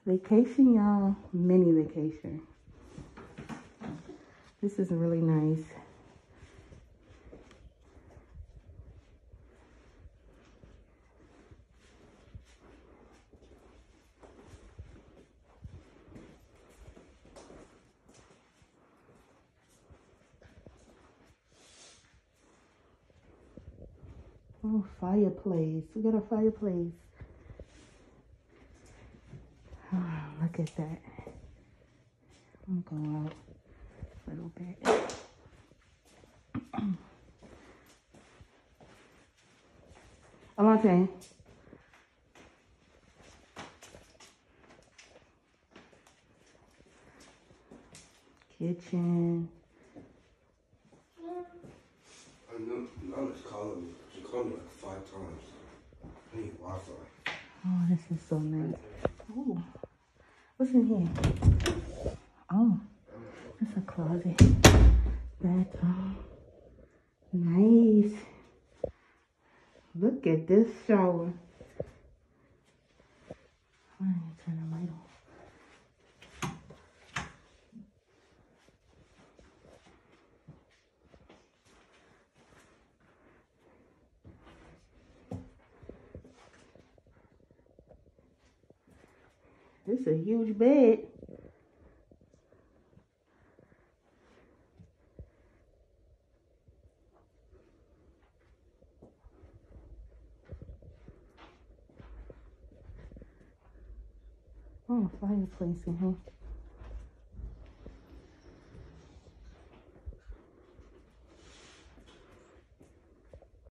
Vacation, y'all. Mini vacation. This is really nice. Oh, fireplace. We got a fireplace. Oh, look at that. I'm gonna go out a little bit. Alante. Kitchen. I know Nana's calling me. She called me like 5 times. I need Wi-Fi. Oh, this is so nice. Oh, what's in here? Oh, it's a closet. Bathroom. Nice. Look at this shower. I need to turn the light on. This is a huge bed. Oh, fireplace in here.